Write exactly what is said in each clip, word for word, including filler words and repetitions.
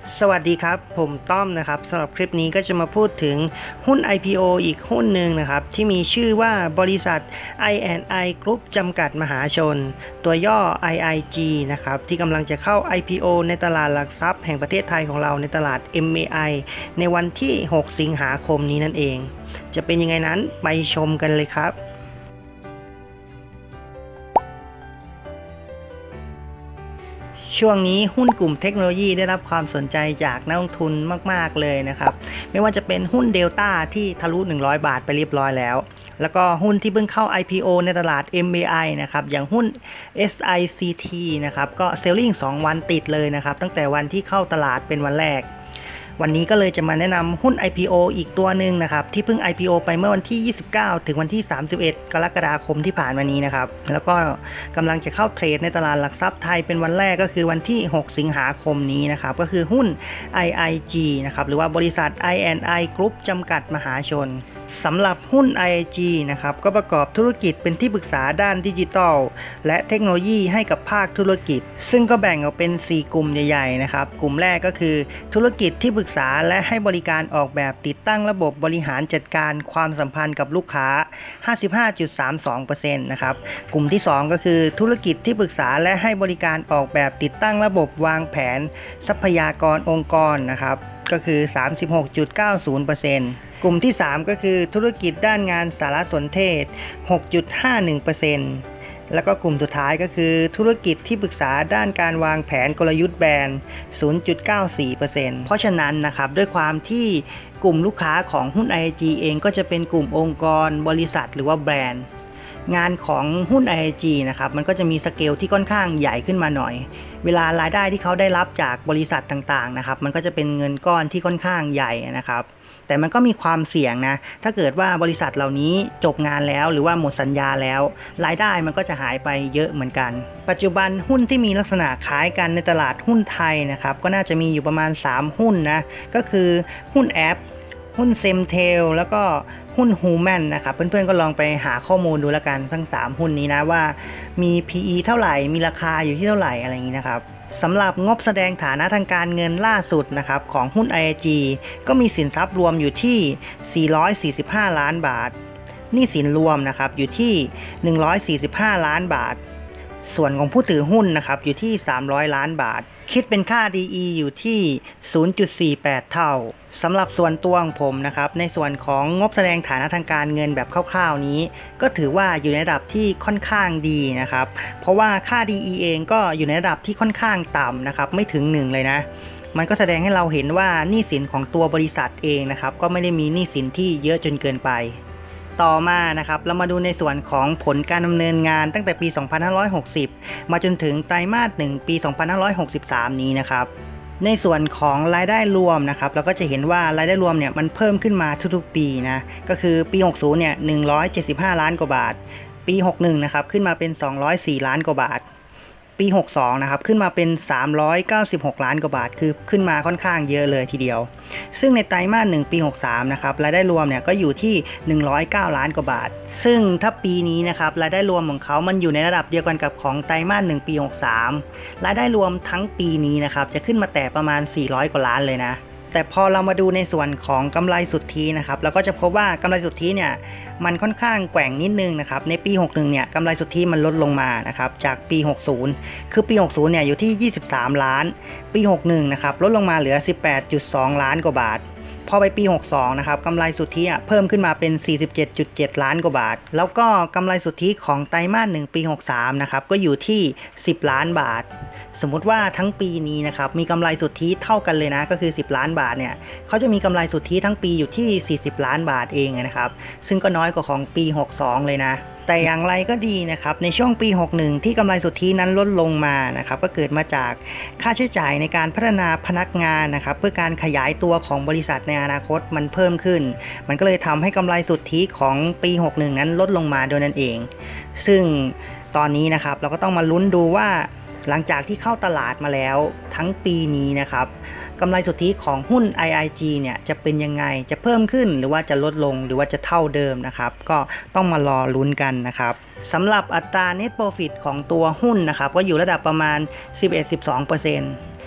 สวัสดีครับผมต้อมนะครับสำหรับคลิปนี้ก็จะมาพูดถึงหุ้น ไอ พี โอ อีกหุ้นหนึ่งนะครับที่มีชื่อว่าบริษัท ไอ แอนด์ ไอ Group จำกัดมหาชนตัวย่อ ไอ ไอ จี นะครับที่กำลังจะเข้า ไอ พี โอ ในตลาดหลักทรัพย์แห่งประเทศไทยของเราในตลาด เอ็ม เอ ไอ ในวันที่หกสิงหาคมนี้นั่นเองจะเป็นยังไงนั้นไปชมกันเลยครับช่วงนี้หุ้นกลุ่มเทคโนโลยีได้รับความสนใจจากนักลงทุนมากๆเลยนะครับไม่ว่าจะเป็นหุ้น Delta ที่ทะลุหนึ่งร้อยบาทไปเรียบร้อยแล้วแล้วก็หุ้นที่เพิ่งเข้า ไอ พี โอ ในตลาด เอ็ม เอ ไอ นะครับอย่างหุ้น เอส ไอ ซี ที นะครับก็เซลลิ่งสองวันติดเลยนะครับตั้งแต่วันที่เข้าตลาดเป็นวันแรกวันนี้ก็เลยจะมาแนะนำหุ้น ไอ พี โอ อีกตัวหนึ่งนะครับที่เพิ่ง ไอ พี โอ ไปเมื่อวันที่ยี่สิบเก้าถึงวันที่สามสิบเอ็ดกรกฎาคมที่ผ่านมานี้นะครับแล้วก็กำลังจะเข้าเทรดในตลาดหลักทรัพย์ไทยเป็นวันแรกก็คือวันที่หกสิงหาคมนี้นะครับก็คือหุ้น ไอ ไอ จี นะครับหรือว่าบริษัท ไอ แอนด์ ไอ Group จำกัดมหาชนสำหรับหุ้น ไอ ไอ จี นะครับก็ประกอบธุรกิจเป็นที่ปรึกษาด้านดิจิทัลและเทคโนโลยีให้กับภาคธุรกิจซึ่งก็แบ่งออกเป็นสี่กลุ่มใหญ่ๆนะครับกลุ่มแรกก็คือธุรกิจที่ปรึกษาและให้บริการออกแบบติดตั้งระบบบริหารจัดการความสัมพันธ์กับลูกค้า ห้าสิบห้าจุดสามสองเปอร์เซ็นต์ นะครับกลุ่มที่สองก็คือธุรกิจที่ปรึกษาและให้บริการออกแบบติดตั้งระบบวางแผนทรัพยากรองค์กรนะครับก็คือ สามสิบหกจุดเก้าศูนย์เปอร์เซ็นต์ กลุ่มที่สามก็คือธุรกิจด้านงานสารสนเทศ หกจุดห้าหนึ่งเปอร์เซ็นต์ แล้วก็กลุ่มสุดท้ายก็คือธุรกิจที่ปรึกษาด้านการวางแผนกลยุทธ์แบรนด์ ศูนย์จุดเก้าสี่เปอร์เซ็นต์ เพราะฉะนั้นนะครับด้วยความที่กลุ่มลูกค้าของหุ้น ไอ ไอ จี เองก็จะเป็นกลุ่มองค์กรบริษัทหรือว่าแบรนด์งานของหุ้น ไอ ไอ จี นะครับมันก็จะมีสเกลที่ค่อนข้างใหญ่ขึ้นมาหน่อยเวลารายได้ที่เขาได้รับจากบริษัทต่างๆนะครับมันก็จะเป็นเงินก้อนที่ค่อนข้างใหญ่นะครับแต่มันก็มีความเสี่ยงนะถ้าเกิดว่าบริษัทเหล่านี้จบงานแล้วหรือว่าหมดสัญญาแล้วรายได้มันก็จะหายไปเยอะเหมือนกันปัจจุบันหุ้นที่มีลักษณะคล้ายกันในตลาดหุ้นไทยนะครับก็น่าจะมีอยู่ประมาณสามหุ้นนะก็คือหุ้นแอปหุ้นเซมเทลแล้วก็หุ้นฮูแมนนะครับเพื่อนๆก็ลองไปหาข้อมูลดูแล้วกันทั้งสามหุ้นนี้นะว่ามี พี อี เท่าไหร่มีราคาอยู่ที่เท่าไหร่อะไรอย่างนี้นะครับสำหรับงบแสดงฐานะทางการเงินล่าสุดนะครับของหุ้น ไอ ไอ จี ก็มีสินทรัพย์รวมอยู่ที่สี่ร้อยสี่สิบห้าล้านบาทหนี้สินรวมนะครับอยู่ที่หนึ่งร้อยสี่สิบห้าล้านบาทส่วนของผู้ถือหุ้นนะครับอยู่ที่สามร้อยล้านบาทคิดเป็นค่า ดี อี อยู่ที่ ศูนย์จุดสี่แปด เท่าสำหรับส่วนตัวของผมนะครับในส่วนของงบแสดงฐานะทางการเงินแบบคร่าวๆนี้ก็ถือว่าอยู่ในระดับที่ค่อนข้างดีนะครับเพราะว่าค่า ดี อี เองก็อยู่ในระดับที่ค่อนข้างต่ำนะครับไม่ถึงหนึ่งเลยนะมันก็แสดงให้เราเห็นว่าหนี้สินของตัวบริษัทเองนะครับก็ไม่ได้มีหนี้สินที่เยอะจนเกินไปต่อมานะครับเรามาดูในส่วนของผลการดำเนินงานตั้งแต่ปีสองพันห้าร้อยหกสิบมาจนถึงไตรมาสหนึ่งปีสองพันห้าร้อยหกสิบสามนี้นะครับในส่วนของรายได้รวมนะครับเราก็จะเห็นว่ารายได้รวมเนี่ยมันเพิ่มขึ้นมาทุกๆปีนะก็คือปีหกสิบเนี่ยหนึ่งร้อยเจ็ดสิบห้าล้านกว่าบาทปีหกสิบเอ็ดนะครับขึ้นมาเป็นสองร้อยสี่ล้านกว่าบาทปีหกสิบสองนะครับขึ้นมาเป็นสามร้อยเก้าสิบหกล้านกว่าบาทคือขึ้นมาค่อนข้างเยอะเลยทีเดียวซึ่งในไตรมาสหนึ่งปีหกสิบสามนะครับรายได้รวมเนี่ยก็อยู่ที่หนึ่งร้อยเก้าล้านกว่าบาทซึ่งถ้าปีนี้นะครับรายได้รวมของเขามันอยู่ในระดับเดียวกันกับของไตรมาสหนึ่งปีหกสิบสามรายได้รวมทั้งปีนี้นะครับจะขึ้นมาแต่ประมาณสี่ร้อยกว่าล้านเลยนะแต่พอเรามาดูในส่วนของกำไรสุทธินะครับเราก็จะพบว่ากำไรสุทธิเนี่ยมันค่อนข้างแกว่งนิดนึงนะครับในปีหกสิบเอ็ดเนี่ยกำไรสุทธิมันลดลงมานะครับจากปีหกสิบคือปีหกสิบเนี่ยอยู่ที่ยี่สิบสามล้านปีหกสิบเอ็ดนะครับลดลงมาเหลือ สิบแปดจุดสองล้านกว่าบาทพอไปปีหกสิบสองนะครับกำไรสุทธิเพิ่มขึ้นมาเป็น สี่สิบเจ็ดจุดเจ็ดล้านกว่าบาทแล้วก็กำไรสุทธิของไตรมาสหนึ่งปีหกสิบสามนะครับก็อยู่ที่สิบล้านบาทสมมุติว่าทั้งปีนี้นะครับมีกำไรสุทธิเท่ากันเลยนะก็คือสิบล้านบาทเนี่ยเขาจะมีกำไรสุทธิทั้งปีอยู่ที่สี่สิบล้านบาทเองนะครับซึ่งก็น้อยกว่าของปีหกสิบสองเลยนะแต่อย่างไรก็ดีนะครับในช่วงปีหกสิบเอ็ดที่กำไรสุทธินั้นลดลงมานะครับก็เกิดมาจากค่าใช้จ่ายในการพัฒนาพนักงานนะครับเพื่อการขยายตัวของบริษัทในอนาคตมันเพิ่มขึ้นมันก็เลยทำให้กำไรสุทธิของปีหกสิบเอ็ดนั้นลดลงมาโดยนั่นเองซึ่งตอนนี้นะครับเราก็ต้องมาลุ้นดูว่าหลังจากที่เข้าตลาดมาแล้วทั้งปีนี้นะครับกำไรสุทธิของหุ้น ไอ ไอ จี เนี่ยจะเป็นยังไงจะเพิ่มขึ้นหรือว่าจะลดลงหรือว่าจะเท่าเดิมนะครับก็ต้องมารอลุ้นกันนะครับสำหรับอัตรา Net Profit ของตัวหุ้นนะครับก็อยู่ระดับประมาณ สิบเอ็ดถึงสิบสองเปอร์เซ็นต์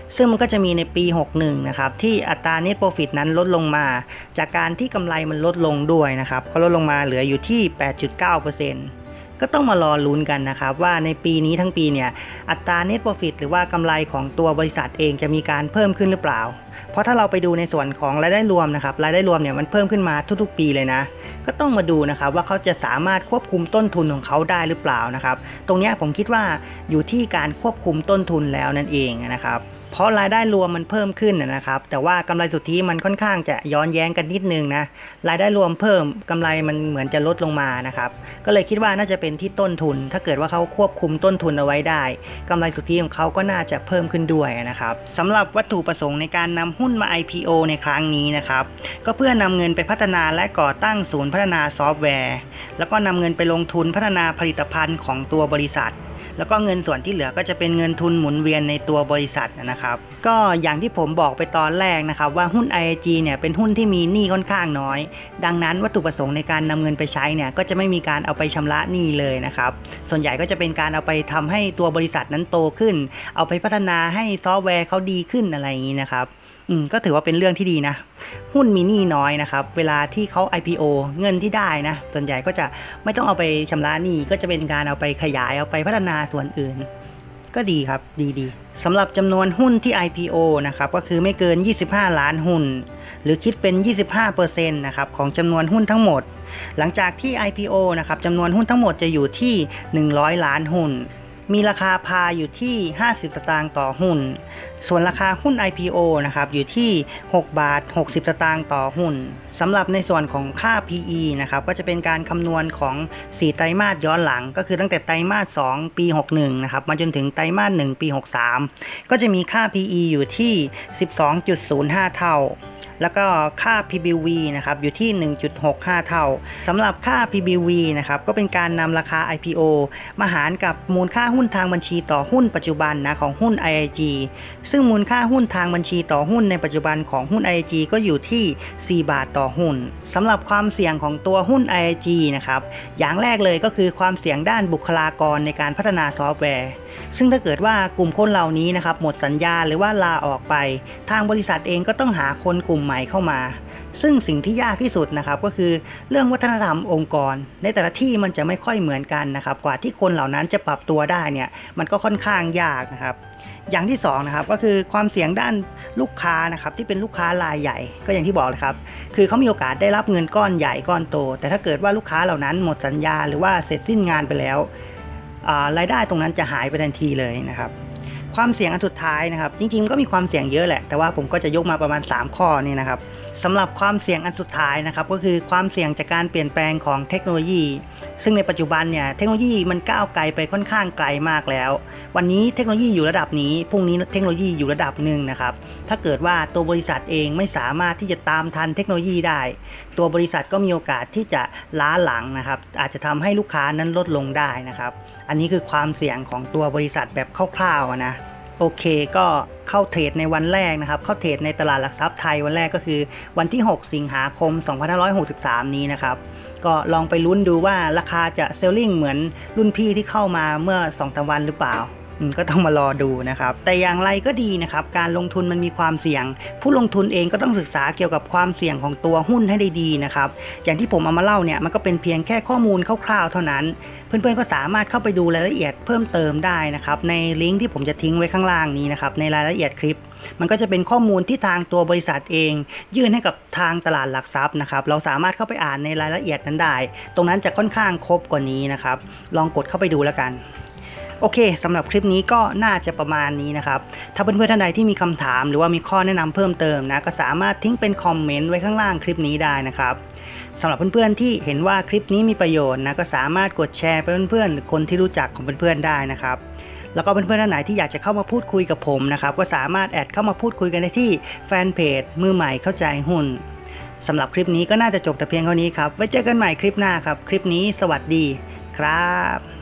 ซึ่งมันก็จะมีในปีหกสิบเอ็ดนะครับที่อัตรา Net Profit นั้นลดลงมาจากการที่กำไรมันลดลงด้วยนะครับก็ลดลงมาเหลืออยู่ที่ แปดจุดเก้าเปอร์เซ็นต์ ก็ต้องมารอลุ้นกันนะครับว่าในปีนี้ทั้งปีเนี่ยอัตรา Net Profit หรือว่ากำไรของตัวบริษัทเองจะมีการเพิ่มขึ้นหรือเปล่าเพราะถ้าเราไปดูในส่วนของรายได้รวมนะครับรายได้รวมเนี่ยมันเพิ่มขึ้นมาทุกๆปีเลยนะก็ต้องมาดูนะครับว่าเขาจะสามารถควบคุมต้นทุนของเขาได้หรือเปล่านะครับตรงนี้ผมคิดว่าอยู่ที่การควบคุมต้นทุนแล้วนั่นเองนะครับเพราะรายได้รวมมันเพิ่มขึ้นนะครับแต่ว่ากำไรสุทธิมันค่อนข้างจะย้อนแย้งกันนิดนึงนะรายได้รวมเพิ่มกำไรมันเหมือนจะลดลงมานะครับก็เลยคิดว่าน่าจะเป็นที่ต้นทุนถ้าเกิดว่าเขาควบคุมต้นทุนเอาไว้ได้กำไรสุทธิของเขาก็น่าจะเพิ่มขึ้นด้วยนะครับสำหรับวัตถุประสงค์ในการนำหุ้นมา ไอ พี โอ ในครั้งนี้นะครับก็เพื่อนำเงินไปพัฒนาและก่อตั้งศูนย์พัฒนาซอฟต์แวร์แล้วก็นำเงินไปลงทุนพัฒนาผลิตภัณฑ์ของตัวบริษัทแล้วก็เงินส่วนที่เหลือก็จะเป็นเงินทุนหมุนเวียนในตัวบริษัทนะครับก็อย่างที่ผมบอกไปตอนแรกนะครับว่าหุ้น ไอ ไอ จี เนี่ยเป็นหุ้นที่มีหนี้ค่อนข้างน้อยดังนั้นวัตถุประสงค์ในการนำเงินไปใช้เนี่ยก็จะไม่มีการเอาไปชำระหนี้เลยนะครับส่วนใหญ่ก็จะเป็นการเอาไปทำให้ตัวบริษัทนั้นโตขึ้นเอาไปพัฒนาให้ซอฟต์แวร์เขาดีขึ้นอะไรอย่างนี้นะครับอืมก็ถือว่าเป็นเรื่องที่ดีนะหุ้นมีหนี้น้อยนะครับเวลาที่เขา ไอ พี โอ เงินที่ได้นะส่วนใหญ่ก็จะไม่ต้องเอาไปชำระหนี้ก็จะเป็นการเอาไปขยายเอาไปพัฒนาส่วนอื่นก็ดีครับดีๆสำหรับจำนวนหุ้นที่ ไอ พี โอ นะครับก็คือไม่เกินยี่สิบห้าล้านหุ้นหรือคิดเป็น ยี่สิบห้าเปอร์เซ็นต์ นะครับของจำนวนหุ้นทั้งหมดหลังจากที่ ไอ พี โอ นะครับจำนวนหุ้นทั้งหมดจะอยู่ที่หนึ่งร้อยล้านหุ้นมีราคาพาอยู่ที่ห้าสิบสตางค์ต่อหุ้นส่วนราคาหุ้น ไอ พี โอ นะครับอยู่ที่หกบาทหกสิบสตางค์ต่อหุ้นสำหรับในส่วนของค่า พี อี นะครับก็จะเป็นการคำนวณของสี่ไตรมาสย้อนหลังก็คือตั้งแต่ไตรมาสสองปีหกสิบเอ็ดนะครับมาจนถึงไตรมาสหนึ่งปีหกสิบสามก็จะมีค่า พี อี อยู่ที่ สิบสองจุดศูนย์ห้า เท่าแล้วก็ค่า พี บี วี นะครับอยู่ที่ หนึ่งจุดหกห้า เท่าสำหรับค่า พี บี วี นะครับก็เป็นการนำราคา ไอ พี โอ มาหารกับมูลค่าหุ้นทางบัญชีต่อหุ้นปัจจุบันนะของหุ้น ไอ ไอ จี ซึ่งมูลค่าหุ้นทางบัญชีต่อหุ้นในปัจจุบันของหุ้น ไอ ไอ จี ก็อยู่ที่สี่บาทต่อหุ้นสำหรับความเสี่ยงของตัวหุ้น ไอ ไอ จี นะครับอย่างแรกเลยก็คือความเสี่ยงด้านบุคลากรในการพัฒนาซอฟต์แวร์ซึ่งถ้าเกิดว่ากลุ่มคนเหล่านี้นะครับหมดสัญญาหรือว่าลาออกไปทางบริษัทเองก็ต้องหาคนกลุ่มใหม่เข้ามาซึ่งสิ่งที่ยากที่สุดนะครับก็คือเรื่องวัฒนธรรมองค์กรในแต่ละที่มันจะไม่ค่อยเหมือนกันนะครับกว่าที่คนเหล่านั้นจะปรับตัวได้เนี่ยมันก็ค่อนข้างยากนะครับอย่างที่สองนะครับก็คือความเสี่ยงด้านลูกค้านะครับที่เป็นลูกค้ารายใหญ่ก็อย่างที่บอกเลยครับคือเขามีโอกาสได้รับเงินก้อนใหญ่ก้อนโตแต่ถ้าเกิดว่าลูกค้าเหล่านั้นหมดสัญญาหรือว่าเสร็จสิ้นงานไปแล้วรายได้ตรงนั้นจะหายไปทันทีเลยนะครับความเสี่ยงอันสุดท้ายนะครับจริงๆก็มีความเสี่ยงเยอะแหละแต่ว่าผมก็จะยกมาประมาณสามข้อนี่นะครับสำหรับความเสี่ยงอันสุดท้ายนะครับก็คือความเสี่ยงจากการเปลี่ยนแปลงของเทคโนโลยีซึ่งในปัจจุบันเนี่ยเทคโนโลยีมันก้าวไกลไปค่อนข้างไกลมากแล้ววันนี้เทคโนโลยีอยู่ระดับนี้พรุ่งนี้เทคโนโลยีอยู่ระดับหนึ่งนะครับถ้าเกิดว่าตัวบริษัทเองไม่สามารถที่จะตามทันเทคโนโลยีได้ตัวบริษัทก็มีโอกาสที่จะล้าหลังนะครับอาจจะทำให้ลูกค้านั้นลดลงได้นะครับอันนี้คือความเสี่ยงของตัวบริษัทแบบคร่าวๆนะโอเคก็เข้าเทรดในวันแรกนะครับเข้าเทรดในตลาดหลักทรัพย์ไทยวันแรกก็คือวันที่หกสิงหาคมสองพันห้าร้อยหกสิบสามนี้นะครับก็ลองไปลุ้นดูว่าราคาจะเซลลิ่งเหมือนรุ่นพี่ที่เข้ามาเมื่อ สองถึงสาม วันหรือเปล่าก็ต้องมารอดูนะครับแต่อย่างไรก็ดีนะครับการลงทุนมันมีความเสี่ยงผู้ลงทุนเองก็ต้องศึกษาเกี่ยวกับความเสี่ยงของตัวหุ้นให้ได้ดีนะครับอย่างที่ผมเอามาเล่าเนี่ยมันก็เป็นเพียงแค่ข้อมูลคร่าวๆเท่านั้นเพื่อนๆก็สามารถเข้าไปดูรายละเอียดเพิ่มเติมได้นะครับในลิงก์ที่ผมจะทิ้งไว้ข้างล่างนี้นะครับในรายละเอียดคลิปมันก็จะเป็นข้อมูลที่ทางตัวบริษัทเองยื่นให้กับทางตลาดหลักทรัพย์นะครับเราสามารถเข้าไปอ่านในรายละเอียดนั้นได้ตรงนั้นจะค่อนข้างครบกว่านี้นะครับลองกดเข้าไปดูแล้วกันโอเคสำหรับคลิปนี้ก็น่าจะประมาณนี้นะครับถ้าเพื่อนๆท่านใดที่มีคำถามหรือว่ามีข้อแนะนำเพิ่มเติมนะก็สามารถทิ้งเป็นคอมเมนต์ไว้ข้างล่างคลิปนี้ได้นะครับสำหรับเพื่อนๆที่เห็นว่าคลิปนี้มีประโยชน์นะก็สามารถกดแชร์ไปเพื่อนๆหรือคนที่รู้จักของเพื่อนๆได้นะครับแล้วก็เพื่อนๆท่านไหนที่อยากจะเข้ามาพูดคุยกับผมนะครับก็สามารถแอดเข้ามาพูดคุยกันได้ที่แฟนเพจมือใหม่เข้าใจหุ้นสำหรับคลิปนี้ก็น่าจะจบแต่เพียงเท่านี้ครับไว้เจอกันใหม่คลิปหน้าครับคลิปนี้สวัสดีครับ